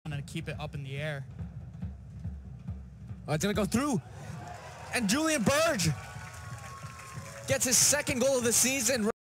and keep it up in the air. Oh, it's going to go through. And Julian Birge gets his second goal of the season.